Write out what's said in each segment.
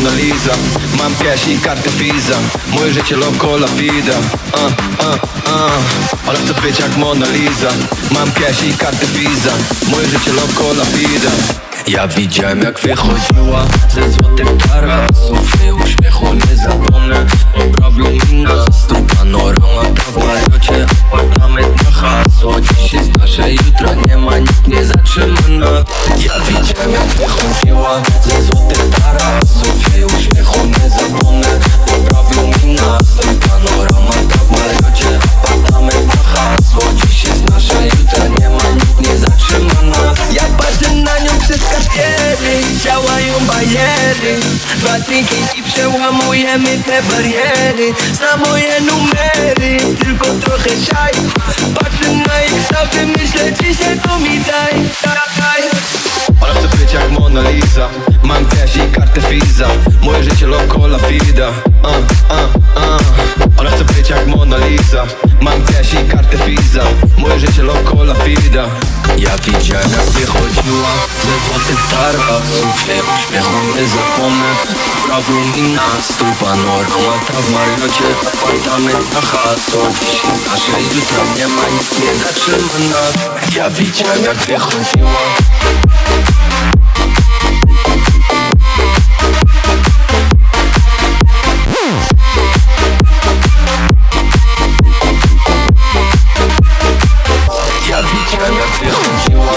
Mona Lisa. Mam cash i kartę Visa. Moje życie loco la vida. Ona chce być jak Mona Lisa. Mam cash i kartę Visa. Moje życie loco la vida. Ja widziałem jak wychodziła ze złotych tarasów. Jej uśmiechu nie zapomnę. Poprawił mi nastrój. Panorama ta w Mariocie. Apartament na hasło. Dziś jest nasze, jutro nie ma. Nikt nie zatrzyma nas. Ja widziałem jak wychodziła ze złotych tarasów. Jej uśmiechu nie zapomnę. Poprawił mi nastrój. Panorama ta w Mariocie. Apartament na hasło. Dziś jest nasze, jutro nie ma. Nikt nie zatrzyma nas. Ja patrzę na nią przez kartiery. Działają bariery. Dwa drinki i przełamujemy te bariery. Zna moje numery, tylko trochę szaj. Patrzę na ich kształty, myślę dzisiaj to mi daj. Ona chce być jak Mona Lisa. Mam cash i kartę Visa. Moje życie loco la vida. Ona chce być jak Mona Lisa. Mam cash i kartę Visa. Moje życie loco la vida. Ja widziałem jak wychodziła ze złotych tarasów. Jej uśmiechu nie zapomnę. Poprawił mi nastrój. Panorama ta w Mariocie. Apartament na hasło. Dziś jest nasze, jutro nie ma. Nikt nie zatrzyma nas. Ja widziałem jak wychodziła. Ja widziałem jak wychodziła.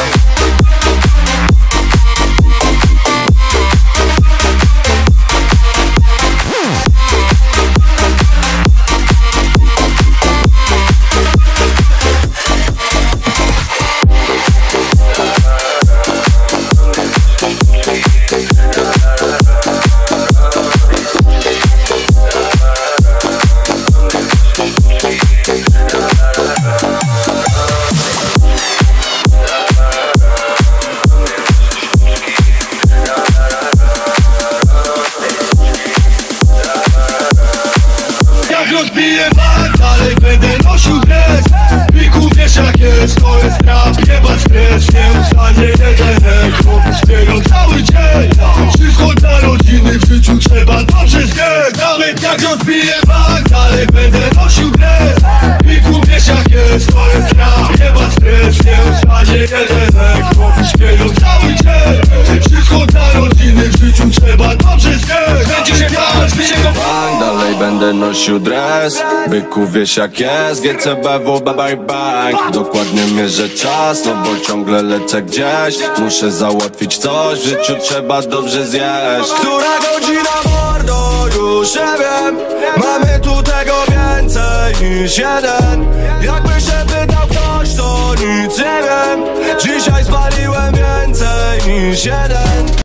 Rozbiję bank, dalej będę nosił dres. Piku wiesz jak jest, to jest rap, jebać stres. Nie ustanie jeden chłop, śpieją cały dzień. Wszystko dla rodziny, w życiu trzeba dobrze zjeść. Nawet jak rozbiję bank, dalej będę nosił dres. Piku wiesz jak jest, to jest rap, jebać stres. Nie ustanie jeden chłop, śpieją cały dzień. Wszystko dla rodziny, w życiu trzeba dobrze zjeść. Będzie się piać, będzie go bank, dalej będę nosił dres. Byku wiesz jak jest, GCBW bang bang. Dokładnie mierzę czas, no bo ciągle lecę gdzieś. Muszę załatwić coś, w życiu trzeba dobrze zjeść. Która godzina mordo, już nie wiem. Mamy tu tego więcej niż jeden. Jakby się pytał ktoś, to nic nie wiem. Dzisiaj spaliłem więcej niż jeden.